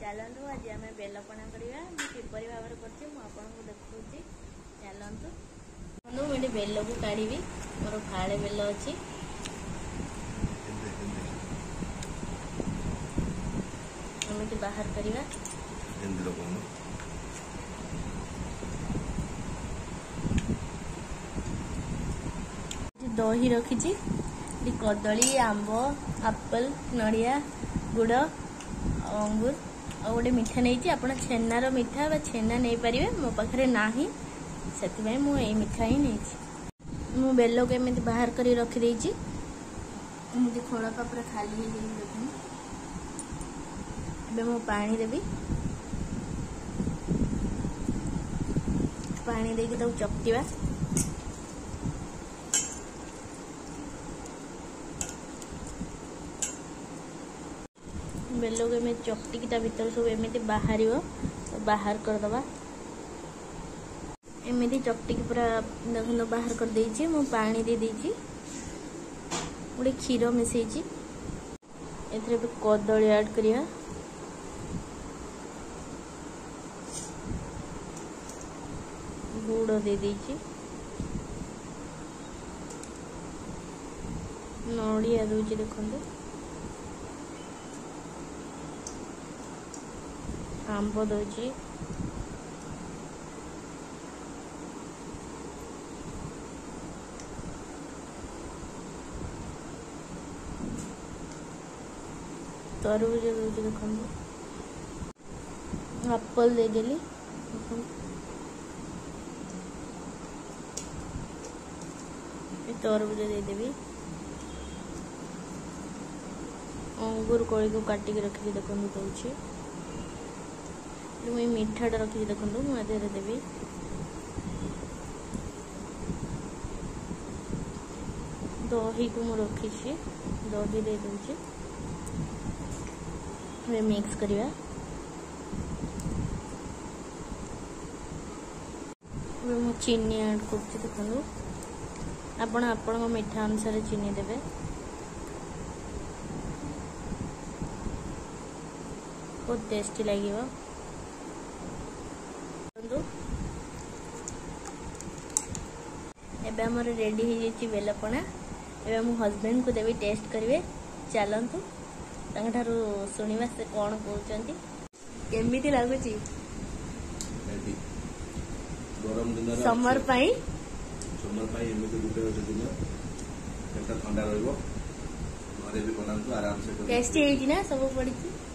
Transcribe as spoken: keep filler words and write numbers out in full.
चलतु आज आम बेलपणा करवा किपर भाव में देखुची चलतु मुझे बेल को काढ़ी मोर फाड़े बेल अच्छी एमती बाहर करवा दही रखी कदली आंब एप्पल नड़िया गुड़ अंगूर और गोटे मिठा नहीं आप छेनार मिठा बा छेना नहीं पारे मो पाखे ना से मुझे मिठा ही नहीं मु बेल को एमती बाहर कर रखीदे खोड़का पूरा खाली हो देखूँ मु पानी देवी पानी देकी ताऊ चकटिवा बेल को एम चकटिकी ता भीतर सब एमती बाहर तो बाहर करदबा एमती चकटिकी पूरा देखो बाहर कर देछि मु पानी दे देछि गोटे क्षीर मिसेछि एथरे भी कदली ऐड करिया गुड़ दे देछि नड़िया दूची देखो आंब दूची तरबूज दूची देखो एप्पल दे देली तरबूज देदेवी अंगूर कड़ी को काटिक रखी देखो दूसरी मुझे मीठाटा रखी देखो मुझे देवी दही को मुझे रखी दही दे दूची मिक्स करवा चीनी ऐड कर देखो आपण आपण मीठा अनुसार चीनी देवे बहुत टेस्टी लगे एबे हमर रेडी हो जाइए बेलपणा एबे मो हस्बैंड को देवी टेस्ट करेंगे चलतु तांठारु सुनिबा से कौन कहउचंती केमिति लागुची गरम दिन समर पाई समर पाई एमती गुटे दिन पेट ठंडा रहिबो घरे भी बनांतु आराम से टेस्टी है कि ना सब पड़ी